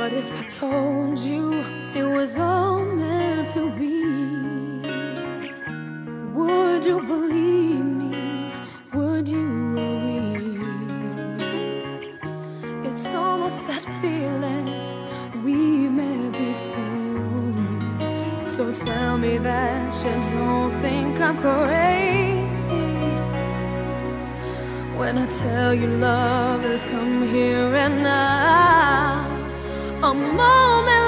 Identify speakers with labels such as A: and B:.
A: What if I told you it was all meant to be? Would you believe me? Would you agree? It's almost that feeling we met before. So tell me that you don't think I'm crazy when I tell you love has come here and now. A moment